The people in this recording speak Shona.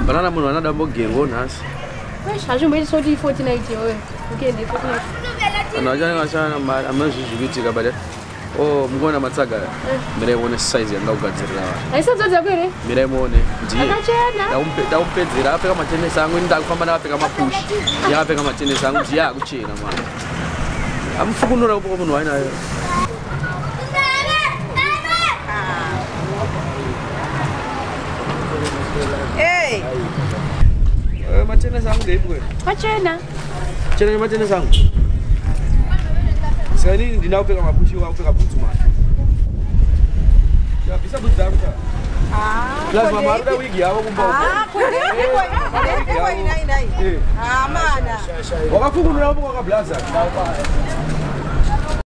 Banana munhu anoda mbogengo nhasi. Hazvimboiti soti 49 iwewe. Ukiende 49. Vanhu vachange vashana mari hamuna zvizvikuitika but mungona matsaga mirai muone size yandaugadzirira vanhu. Haisadzadza kwere? Mirai muone ndiye. Akachena. Ndaupedzera apfeka matenesi angu ndakufamba nakapfeka mapushi. Yakapfeka matenesi angu ndiye akuchena mwana. Amufukunura upo munhu wainayo. Hey. Matenesi angu ndeibwe. Akachena. Chena ni matenesi angu. Sasa nini ndinapfeka mapushi wakupfeka boots mwana. Bisa boots zangu cha. Plus mama aruda wigi yako kumba uko. Kwende iko inai. Mana. Wakafukunura upo kwa blaza.